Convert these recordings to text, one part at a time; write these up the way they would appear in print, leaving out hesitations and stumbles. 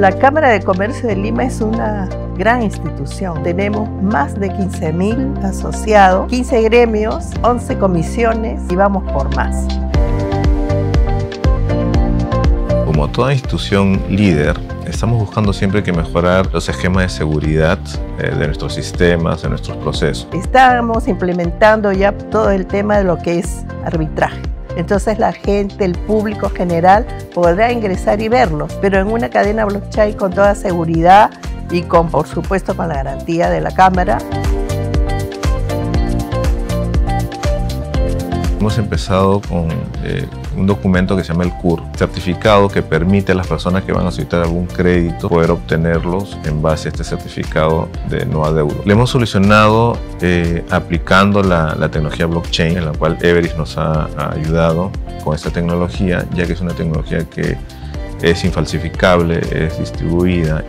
La Cámara de Comercio de Lima es una gran institución. Tenemos más de 15.000 asociados, 15 gremios, 11 comisiones y vamos por más. Como toda institución líder, estamos buscando siempre que mejorar los esquemas de seguridad de nuestros sistemas, de nuestros procesos. Estamos implementando ya todo el tema de lo que es arbitraje. Entonces la gente, el público general, podrá ingresar y verlos, pero en una cadena blockchain con toda seguridad y por supuesto, con la garantía de la Cámara. Hemos empezado con un documento que se llama el CUR, certificado que permite a las personas que van a solicitar algún crédito poder obtenerlos en base a este certificado de no adeudo. Le hemos solucionado aplicando la tecnología blockchain, en la cual Everis nos ha ayudado con esta tecnología, ya que es una tecnología que es infalsificable, es distribuida.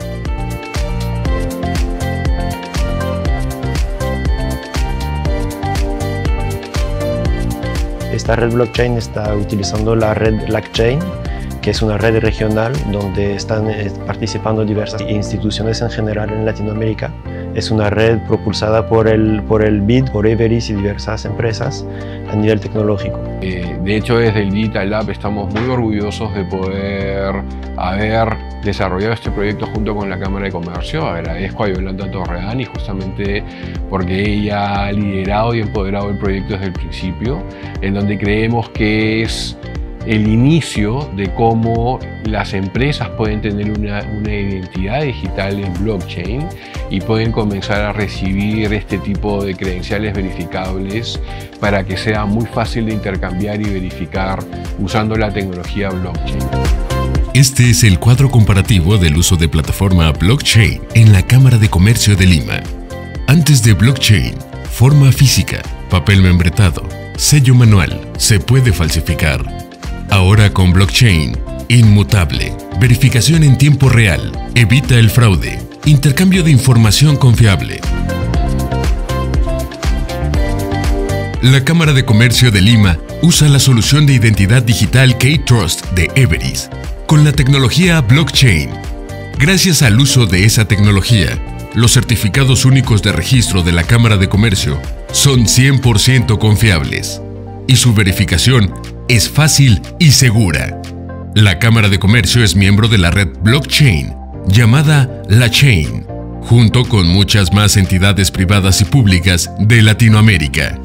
Esta red blockchain está utilizando la red LACchain, que es una red regional donde están participando diversas instituciones en general en Latinoamérica. Es una red propulsada por el BID, por Everis y diversas empresas a nivel tecnológico. De hecho, desde el Digital Lab estamos muy orgullosos de poder haber desarrollado este proyecto junto con la Cámara de Comercio. Agradezco a Yolanda Torreán justamente porque ella ha liderado y empoderado el proyecto desde el principio, en donde creemos que es el inicio de cómo las empresas pueden tener una identidad digital en blockchain y pueden comenzar a recibir este tipo de credenciales verificables para que sea muy fácil de intercambiar y verificar usando la tecnología blockchain. Este es el cuadro comparativo del uso de plataforma blockchain en la Cámara de Comercio de Lima. Antes de blockchain, forma física, papel membretado, sello manual, se puede falsificar. Ahora con blockchain, inmutable, verificación en tiempo real, evita el fraude, intercambio de información confiable. La Cámara de Comercio de Lima usa la solución de identidad digital K-Trust de Everis con la tecnología blockchain. Gracias al uso de esa tecnología, los certificados únicos de registro de la Cámara de Comercio son 100% confiables y su verificación es fácil y segura. La Cámara de Comercio es miembro de la red blockchain llamada LACchain, junto con muchas más entidades privadas y públicas de Latinoamérica.